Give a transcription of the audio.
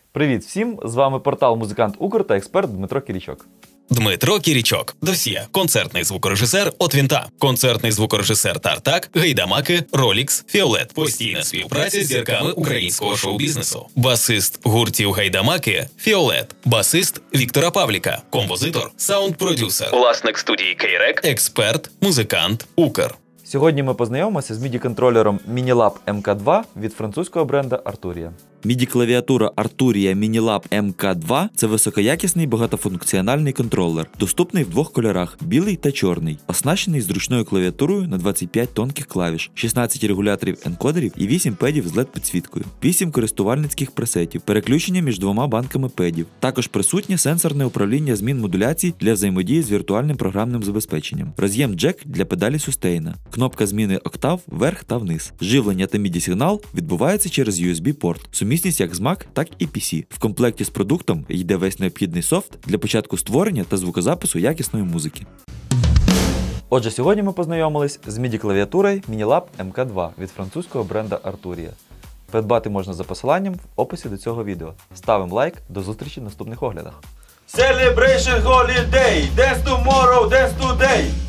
Привіт всім! З вами портал Музикант Укр та експерт Дмитро Кірічок. Дмитро Кірічок. Досьє. Концертний звукорежисер от Вінта. Концертний звукорежисер Тартак, Гайдамаки, Ролікс, Фіолет. Постійна співпраця з зірками українського шоу-бізнесу. Басист гуртів Гайдамаки, Фіолет. Басист Віктора Павліка. Композитор, саунд-продюсер. Власник студії Кейрек. Експерт, музикант Укр. Сьогодні ми познайомимося з MIDI-контролером Minilab MK2 від французького бренду Arturia. MIDI-клавіатура Arturia Minilab MK2 – це високоякісний багатофункціональний контролер, доступний в двох кольорах – білий та чорний, оснащений зручною клавіатурою на 25 тонких клавіш, 16 регуляторів енкодерів і 8 педів з LED-підсвіткою, 8 користувальницьких пресетів, переключення між двома банками педів. Також присутнє сенсорне управління змін модуляцій для взаємодії з віртуальним програмним забезпеченням, роз'єм джек для педалі сустейна, кнопка зміни октав вверх та вниз. Живлення та MIDI-сигнал відбувається через USB-порт. Сумісність як з Mac, так і PC. В комплекті з продуктом йде весь необхідний софт для початку створення та звукозапису якісної музики. Отже, сьогодні ми познайомились з MIDI-клавіатурою Minilab MK2 від французького бренду Arturia. Придбати можна за посиланням в описі до цього відео. Ставимо лайк, до зустрічі в наступних оглядах. Celebration holiday, dance tomorrow, dance today.